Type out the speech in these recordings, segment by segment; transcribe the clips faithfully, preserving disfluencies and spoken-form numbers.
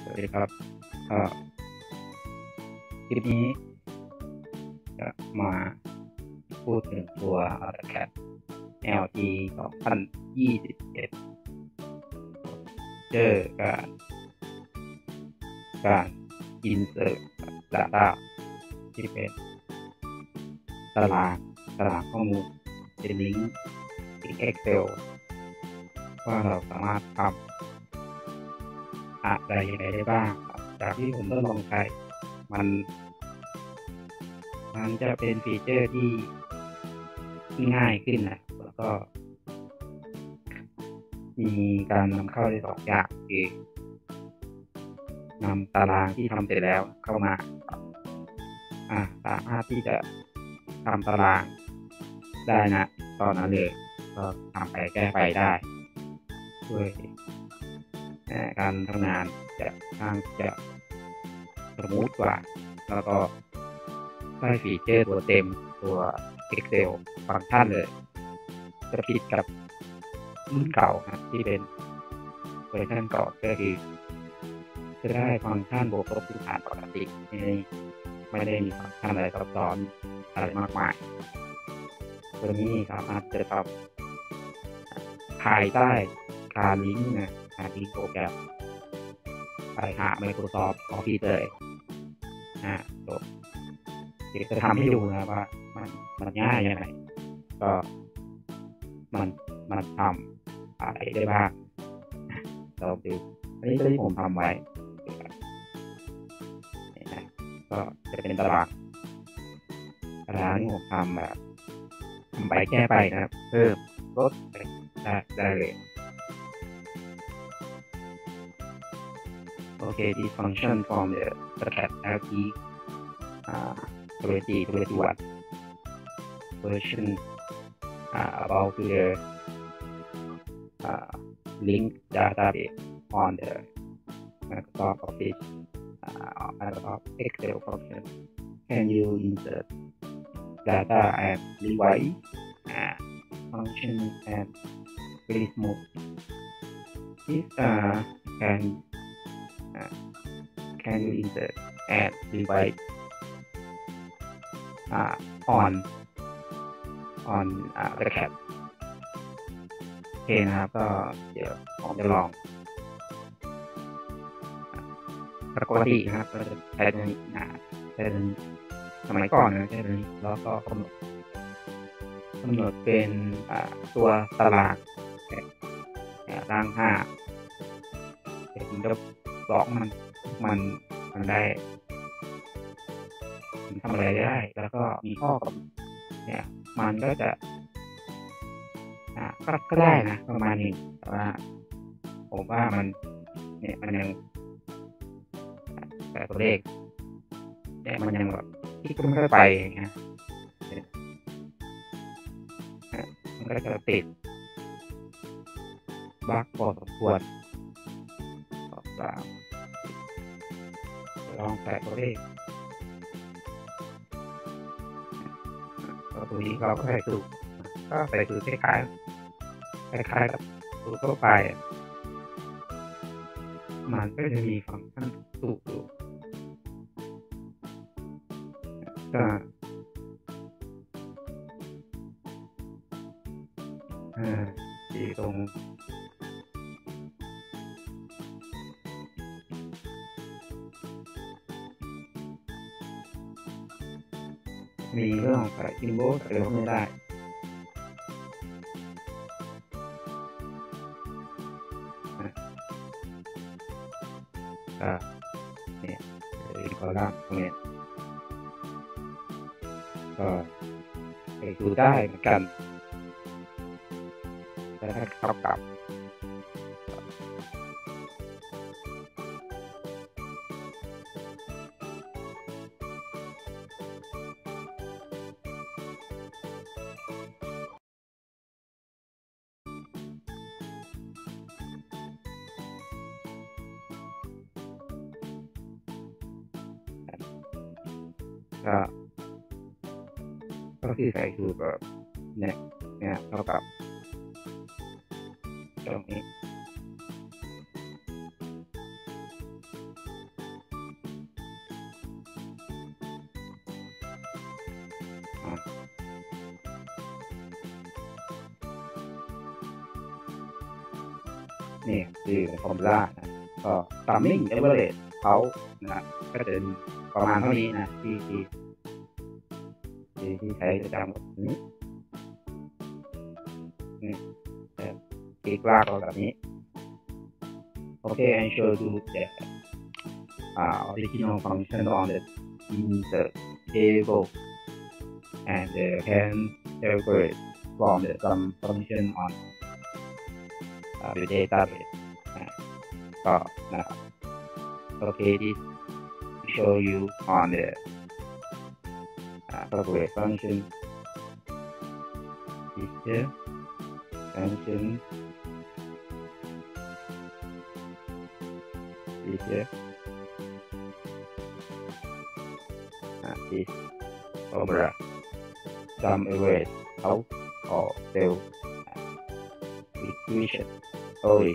วัสดีครับก็คลิปนี้จะมาพูดถึงตัว AutoCAD แอล ที สองพันยี่สิบเอ็ดเจอการการ insert data ที่เป็นตารางตารางข้อมูลเป็นลิงก์ที่ Excel ว่าเราสามารถทำอะไรยังไงได้บ้างจากที่ผมทดลองใช้มันมันจะเป็นฟีเจอร์ที่ง่ายขึ้นนะแล้วก็มีการนำเข้าได้สองอย่างคือนำตารางที่ทำเสร็จแล้วเข้ามาอ่าสามารถที่จะทำตารางได้นะตอนนั้นเลยก็ทำไปแก้ไปได้ด้วยการทำงานจะทางจะสมูทกว่าแล้วก็ได้ฟีเจอร์ตัวเต็มตัว Excel ฟังก์ชันเลยจะผิดกับรุ่นเก่านะที่เป็นเวอร์ชันก่อนก็คือจะได้ฟังก์ชันบวกลบคูณหารปกติไม่ได้มีฟังก์ชันอะไรซับซ้อนอะไรมากมายตัวนี้สามารถจะทำภายใต้การลิงก์นะการลิงก์โปรแกรมไปหา Microsoft Office เลยนะเดี๋ยวจะทำให้ดูนะว่ามันมันง่ายยังไงก็มันมันทำอะไรได้บ้างเราดูอันนี้ที่ผมทำไว้ก็จะเป็นตารางตารางที่ผมทำแบบทำไปแก้ไปนะครับเพิ่มลดได้ได้เลยโอเค this function from the AutoCAD แอล ที uh, twenty twenty-one version uh, about the uh, link database on the Microsoft Office uh, Microsoft Excel function. Can you insert data and revise uh, function and very smooth? This uh, can uh, can you insert and revise uh, on on uh, AutoCAD โอเคนะครับก็เดี๋ยวผมจะลองปกตินะครับก็จะใช้ตัวนี้นะเป็นสมัยก่อนนะใช้ตัวนี้แล้วก็กำหนดกำหนดเป็นตัวตารางตารางห้าเป็นจะบล็อกมันมันมันได้ทำอะไรได้แล้วก็มีข้อกำหนดเนี่ยมันก็จะอ่าก็ได้นะประมาณนี้แต่ว่าผมว่ามันเนี่ยมันยังแต่ตัวเลขเนี่ยมันยังแบบที่ก็ไม่ค่อยไปอย่างเงี้ยมันก็จะติดบั๊กพอสมควรสอบสามลองแตะตัวเลขตัวนี้เราก็ใส่สูตรก็ใส่สูตรคล้ายๆคล้ายๆกับสูตรทั่วไปมันก็จะมีฟังก์ชันสูตรอยู่ก็ที่ตรงมีเรื่องใส่ซิมโบลใส่ลงไม่ได้ก็เนี่ยเป็นคอลัมน์ตรงนี้ก็ใส่ดูได้เหมือนกันแต่ถ้าเข้ากับก็ก็คือใส่สูตรแบบเนี่ยเนี่ยเท่ากับตรงนี้นี่คือฟอร์มูล่านะก็ summing average เขานะก็จะประมาณเท่านี้นะที่ที่ที่ที่ใช้ประจำนี้นี่คลิกลากเราแบบนี้โอเค I show you the uh, original function on the in the table and the can separate from the some function on uh, the database นะก็นะครับโอเค this show you on the uh, separate function is the function is the uh, is formula sum average out or cell equation only.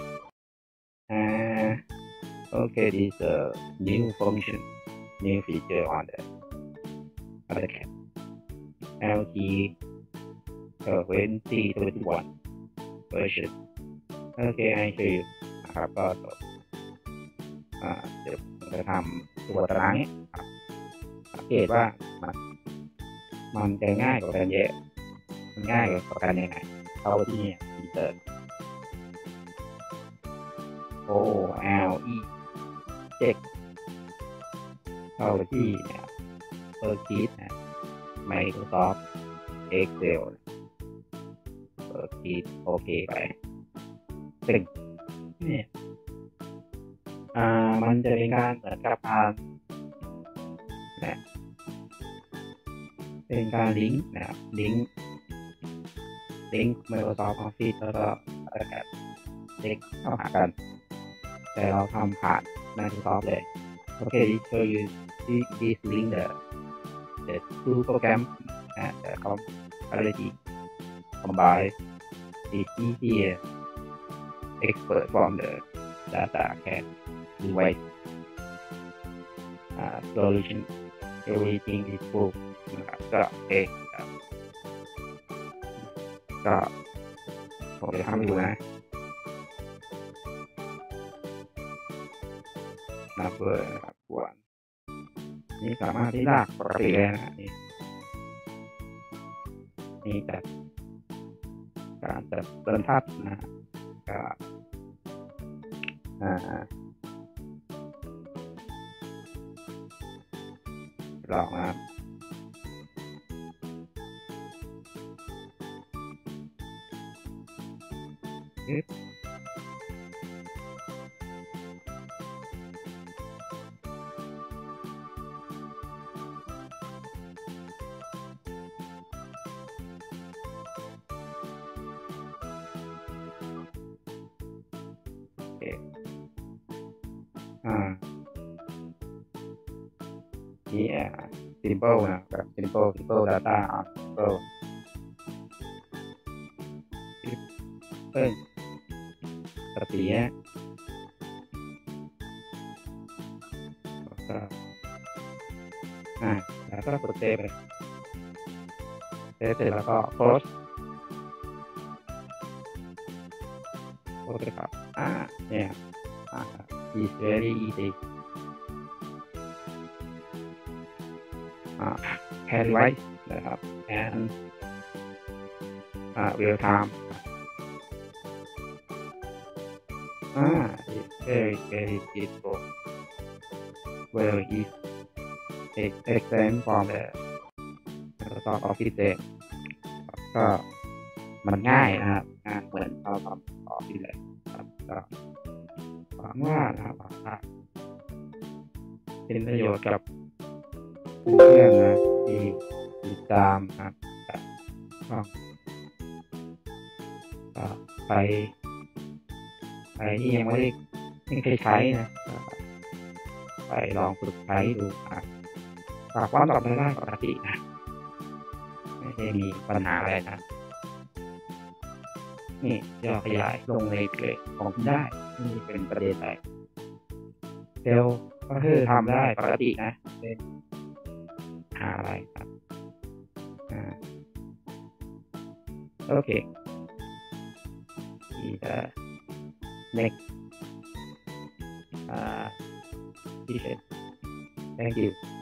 Uh, okay, this is a new function, new feature on the AutoCAD L T twenty twenty-one version. Okay, I show you นะครับก็อ่าเดี๋ยวผมจะทำตัวตารางนี้ครับสังเกตว่ามันมันจะง่ายกว่ากันเยอะมันง่ายกว่ากันยังไงเข้าที่เนี่ย insert O L E check เข้าที่เนี่ย Worksheet นะ Microsoft Excel Worksheet โอเคไปซึ่งเนี่ยอ่ามันจะเป็นการเหมือนกับการนะเป็นการลิงก์นะครับลิงก์ลิงก์ Microsoft Office แล้วก็AutoCADเด็กเข้าหากันแต่เราทำผ่าน Microsoft เลยโอเค this show you this link the the two program and the compatibility combine is easier expert from the data can devise uh, solution everything is full นะครับก็โอเคครับก็ผมจะทำให้ดูนะนับเบอร์นะครับกวนนี่สามารถที่ลากปกติเลยนะนี่นี่แต่การจัดบรรทัดนะก็อ่าลองนะครับยึดอ่านี่อ่า simple นะแบบ simple simple data simple เอ้ยปกติเนี่ยก็อ่าแล้วก็กดเซฟเลยเซฟเสร็จแล้วก็ close โอเคครับอ่าเนี่ยอ่า is very easy uh, can write นะครับ and uh, real time อ่า it's very very useful very easy extend from the Microsoft Office เลยก็มันง่ายนะครับงานเหมือนเราทำต่อที่เลยครับก็หวังว่านะครับหวังว่าเป็นประโยชน์กับเพื่อนๆนะที่ติดตามนะครับก็ก็ไปไปที่ยังไม่ได้ไม่เคยใช้นะไปลองฝึกใช้ดูครับฝากความตอบได้ปกตินะไม่ได้มีปัญหาอะไรนะนี่ย่อขยายลงในเพจของคุณได้นี่เป็นประเด็นอะไรเซลล์ก็คือทำได้ปกตินะเป็นหาอะไรครับอ่าโอเคที่จะ next uh, session. Thank you.